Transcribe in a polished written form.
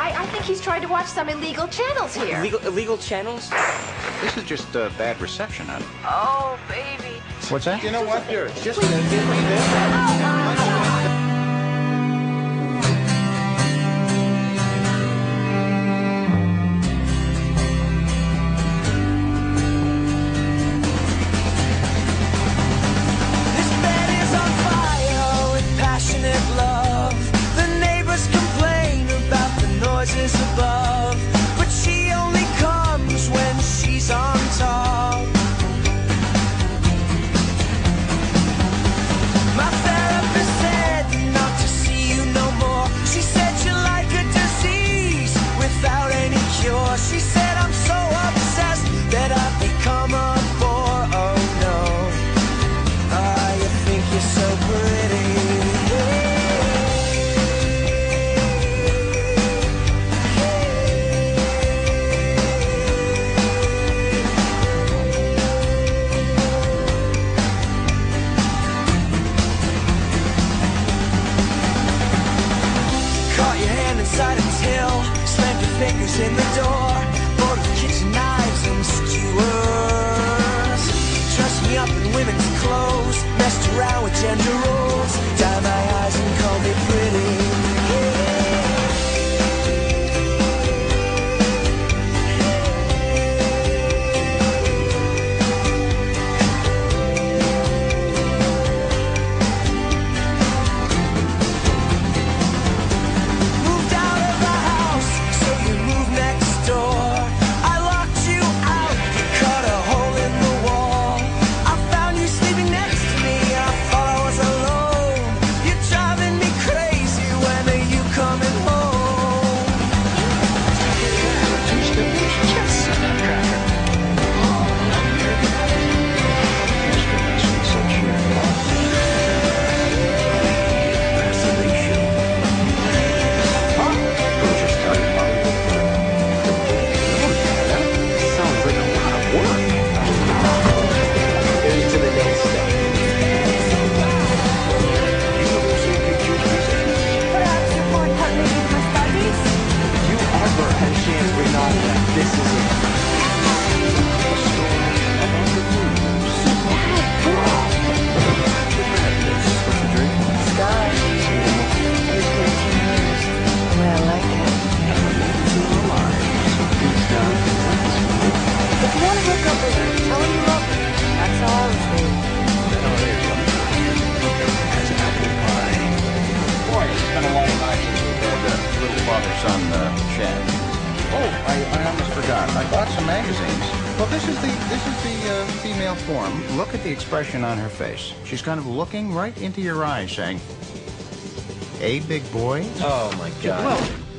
I think he's trying to watch some illegal channels here. Illegal channels? This is just bad reception, honey. Oh, baby. What's that? You know what? Here, just Please. give me this. Oh, my God. Above, but she only comes when she's on top. My therapist said not to see you no more. She said you're like a disease without any cure. She said I'm so obsessed that I've become a bore. Oh no, you think you're so pretty. Inside a till, slammed your fingers in the door, bored of kitchen knives and skewers. Dressed me up in women's clothes, messed around with gender roles, dye my eyes and call me pretty. I almost forgot. I bought some magazines. Well, this is the female form. Look at the expression on her face. She's kind of looking right into your eyes, saying, "Hey, big boy." Oh my God. Well,